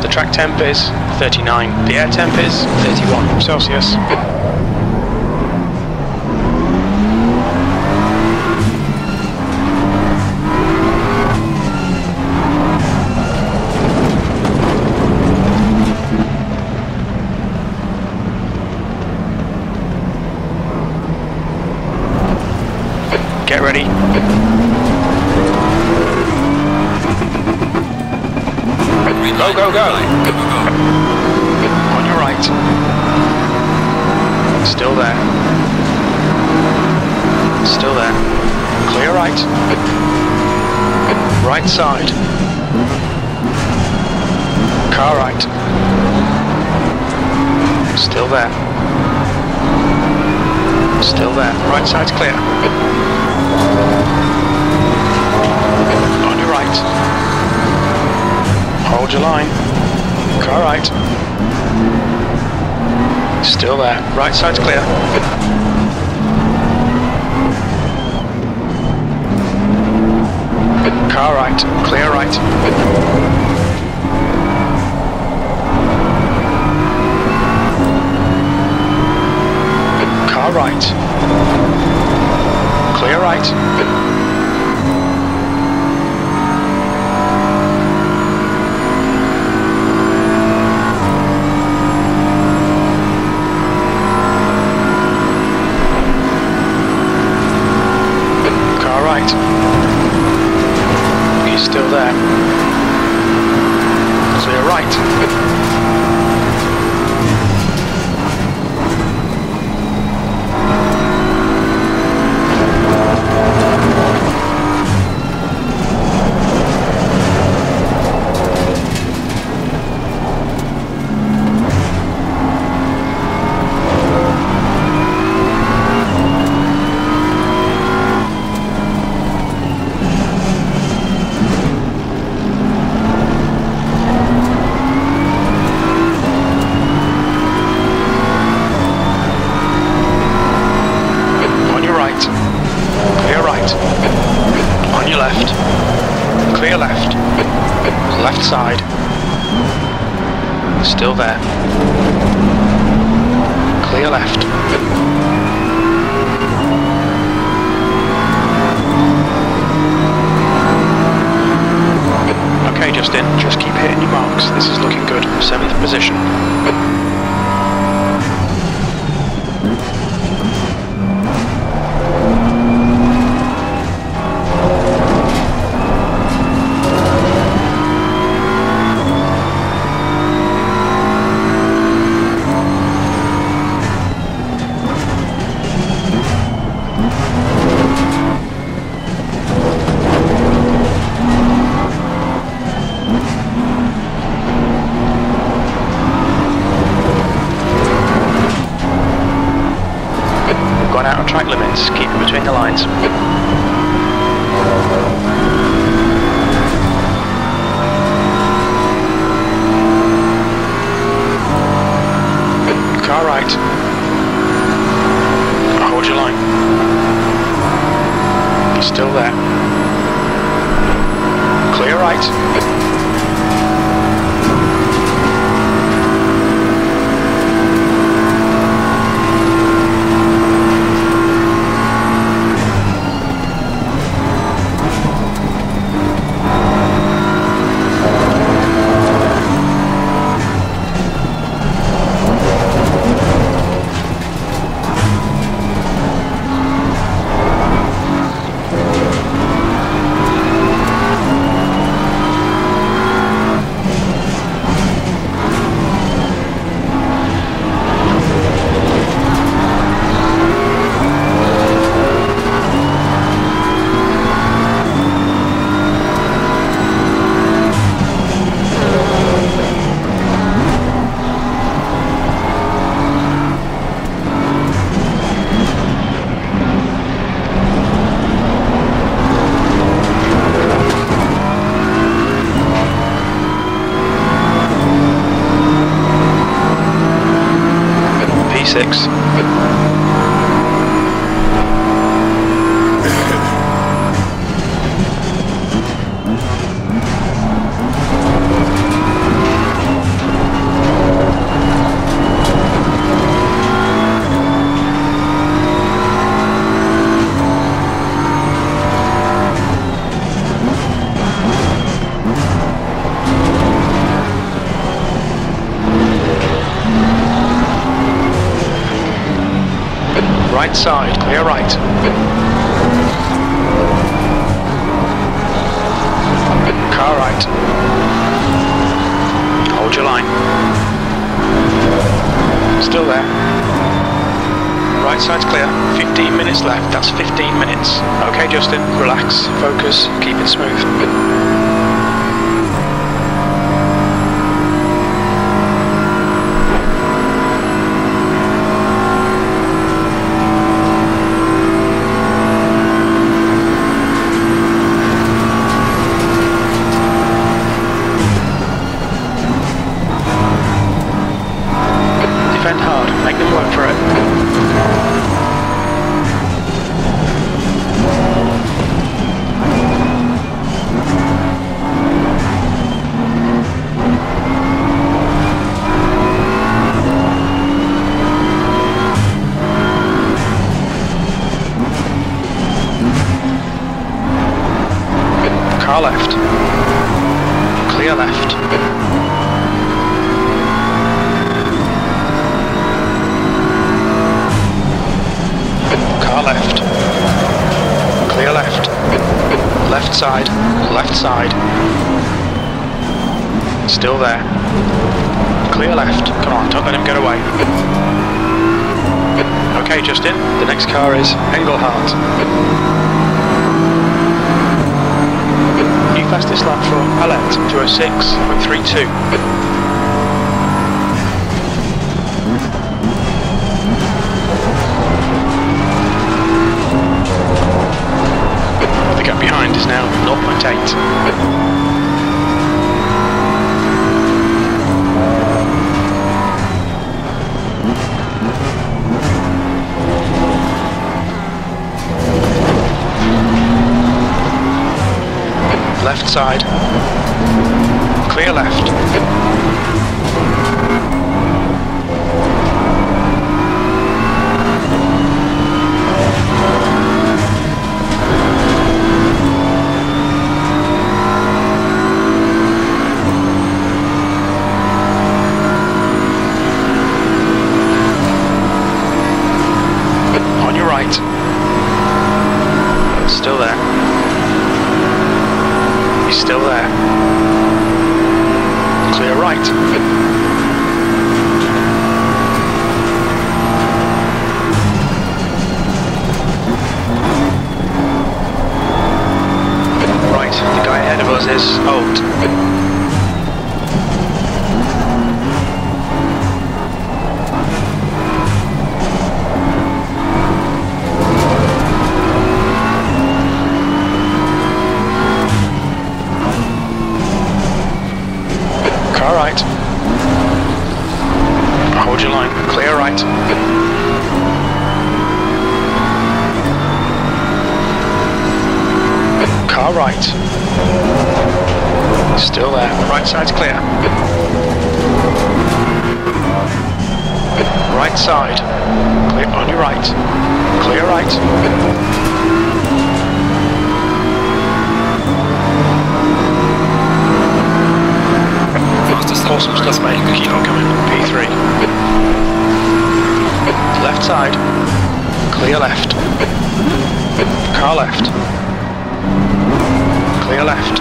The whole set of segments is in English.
The track temp is 39. The air temp is 31 Celsius. Get ready. Go, go, go. On your right. Still there. Still there. Clear right. Right side. Car right. Still there. Still there. Right side's clear. On your right. Hold your line. Car right. Still there. Right side's clear. Car right. Clear right. Car right. Clear right. He's still there. Clear right. On your left. Clear left. Left side. Still there. Clear left. Okay, Justin, just keep hitting your marks. This is looking good. 7th position. Gone out of track limits, keep it between the lines. Car right. Hold your line. Still there. Clear right. P6. Right side, clear right. Car right. Hold your line. Still there. Right side's clear. 15 minutes left. That's 15 minutes. Okay, Justin, relax, focus, keep it smooth. Defend hard, make them work for it. Car left. Clear left. Car left. Clear left. Left side. Left side. Still there. Clear left. Come on, don't let him get away. Okay, Justin, the next car is Engelhardt. New fastest lap for Alette, 206.32. The gap behind is now 0.8. Left side. Clear left. On your right. Still there. He's still there. Clear right. Right, the guy ahead of us is Holt. Car right. Hold your line. Clear right. Car right. Still there. Right side's clear. Right side. Clear on your right. Clear right. Awesome stuff, mate. Keep on coming. P3. Left side. Clear left. Car left. Clear left.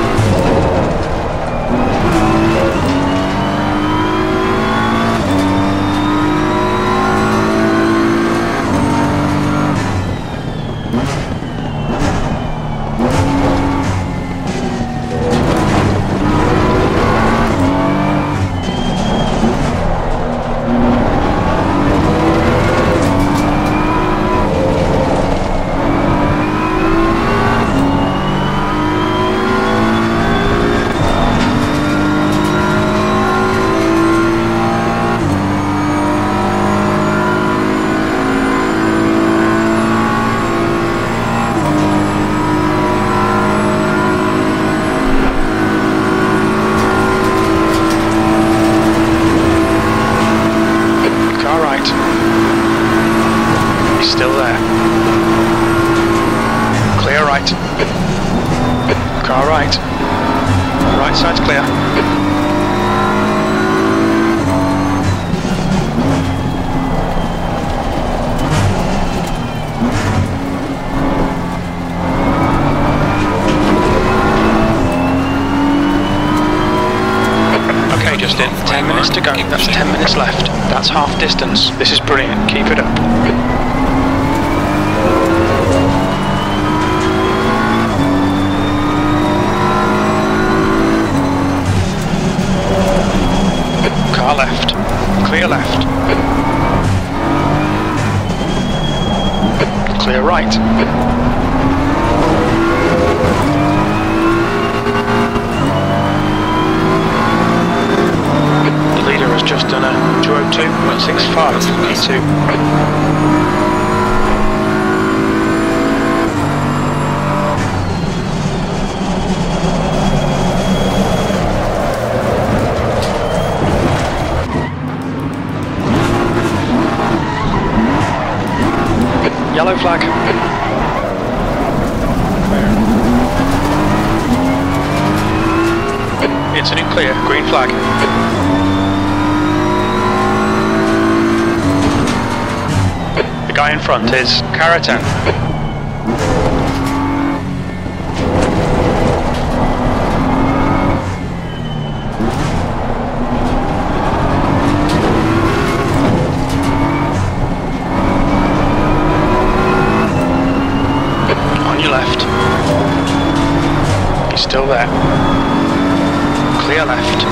Still there. Clear right. Car right. Right side's clear. Justin. 10 minutes to go. That's 10 minutes left. That's half distance. This is brilliant. Keep it up. Car left. Clear left. Clear right. The leader has just done a 202.65 P2. Yellow flag. Incident clear. Green flag. The guy in front is Karaten. Left. He's still there. Clear left.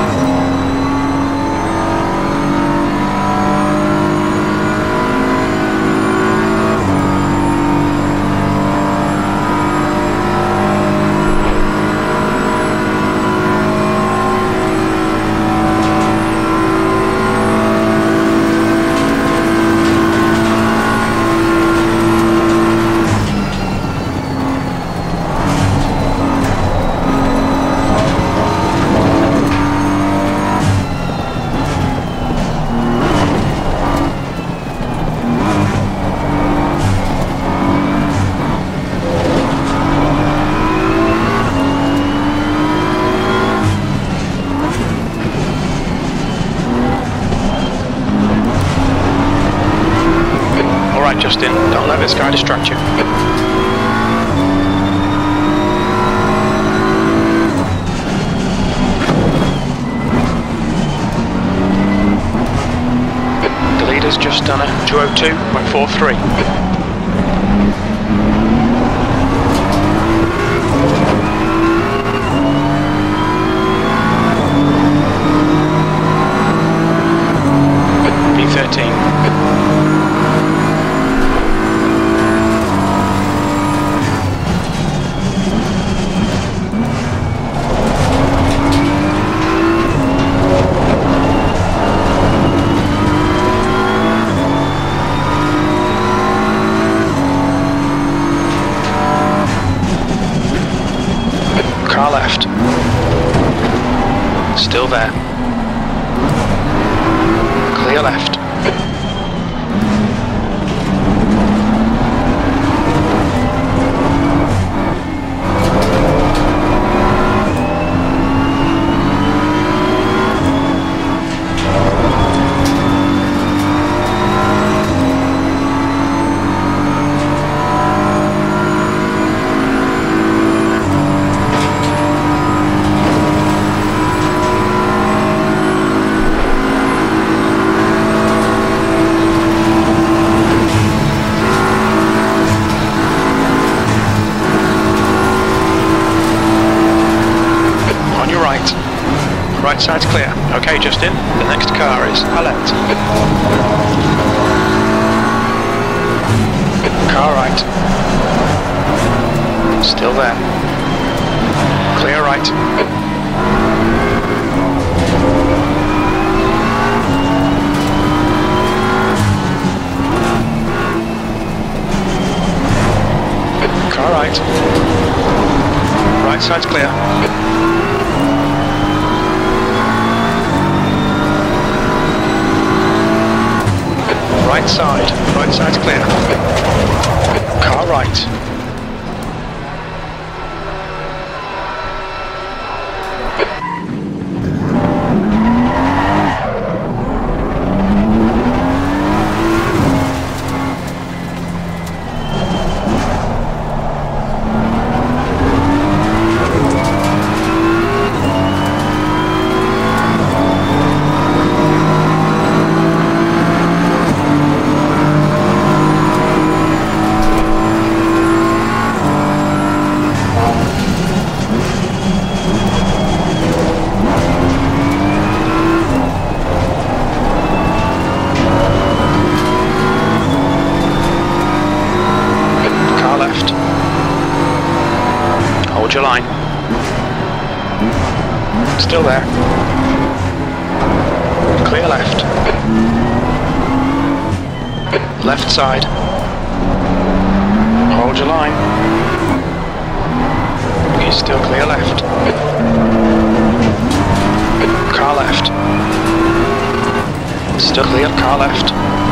Justin, don't let this guy distract you. The leader's just done a 202.43. P13. Car left. Still there. Clear left. Right side's clear. Okay, Justin. The next car is Alert. Car right. Still there. Clear right. Car right. Right side's clear. Right side's clear. Car right. Still there. Clear left. Left side. Hold your line. You're still clear left. Car left. Still clear, car left.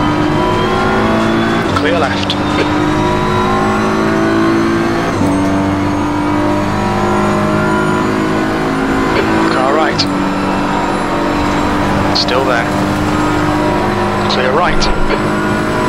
Clear left. Car right. Still there. Clear right.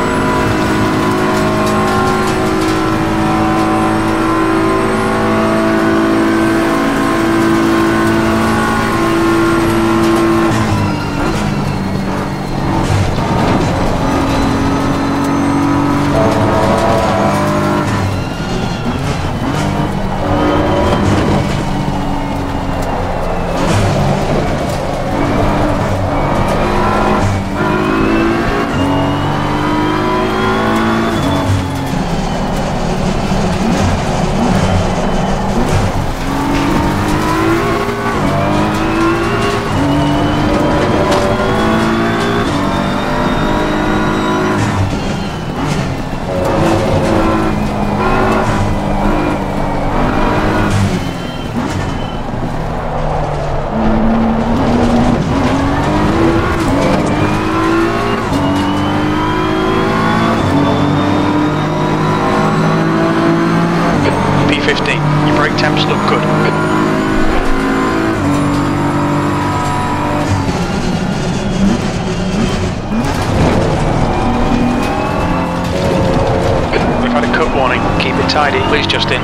Your brake temps look good. We've had a cut warning. Keep it tidy, please, Justin.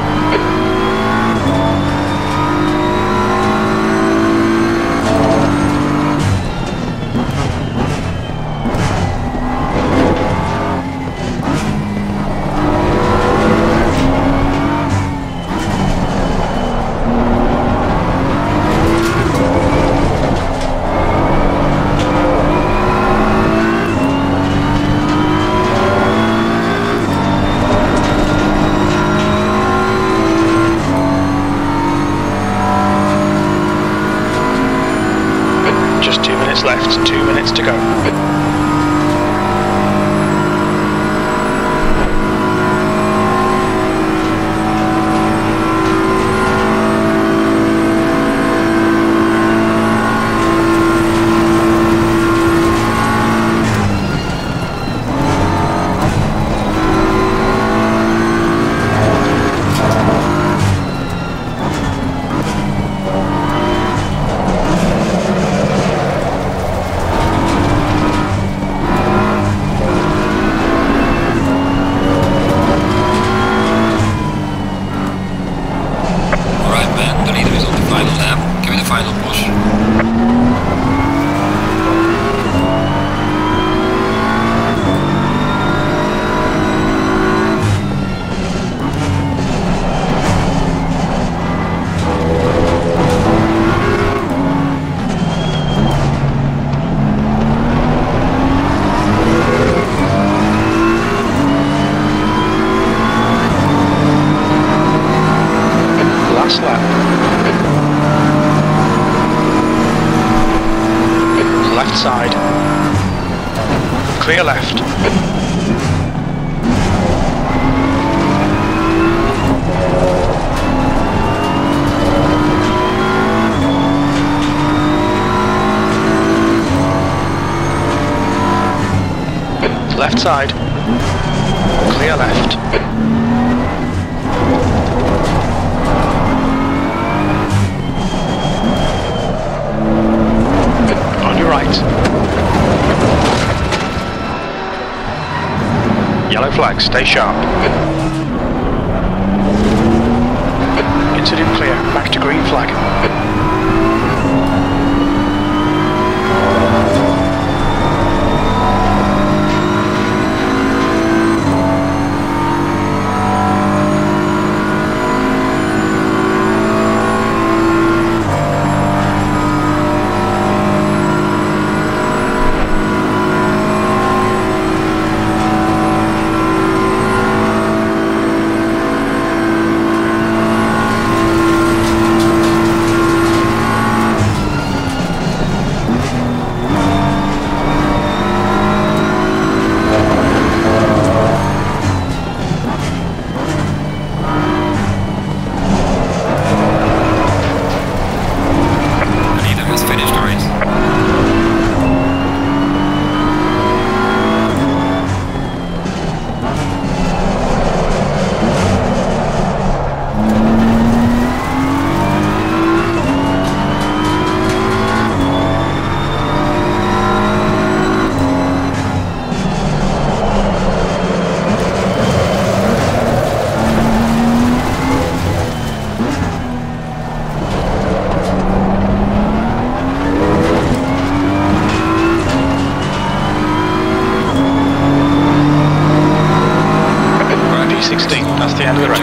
Just 2 minutes left, 2 minutes to go. Last lap. Left side. Clear left. Left side. Clear left. On your right. Yellow flag, stay sharp. Incident clear, back to green flag.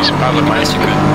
Bad luck, mate. Yes, you could.